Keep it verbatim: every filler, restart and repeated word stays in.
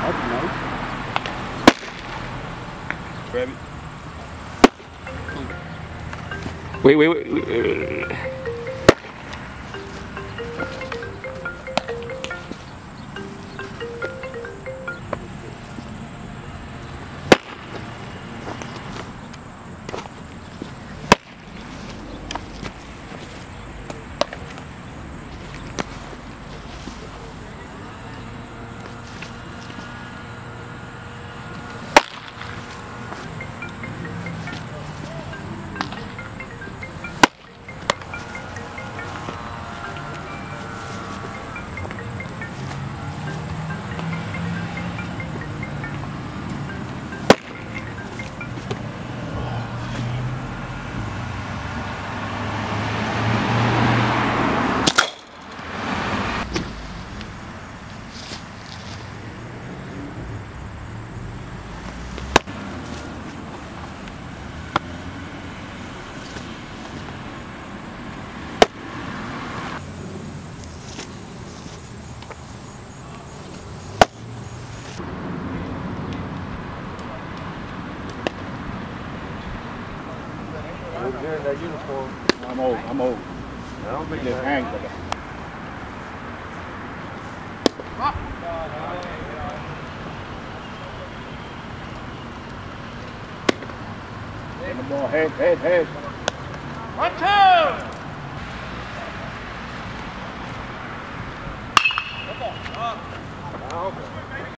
That's nice. Grab it. Wait, wait, wait. wait. Wearing that uniform. I'm old. I'm old. I don't think Just hang for that. And the ball head, head, head. One, two! Okay.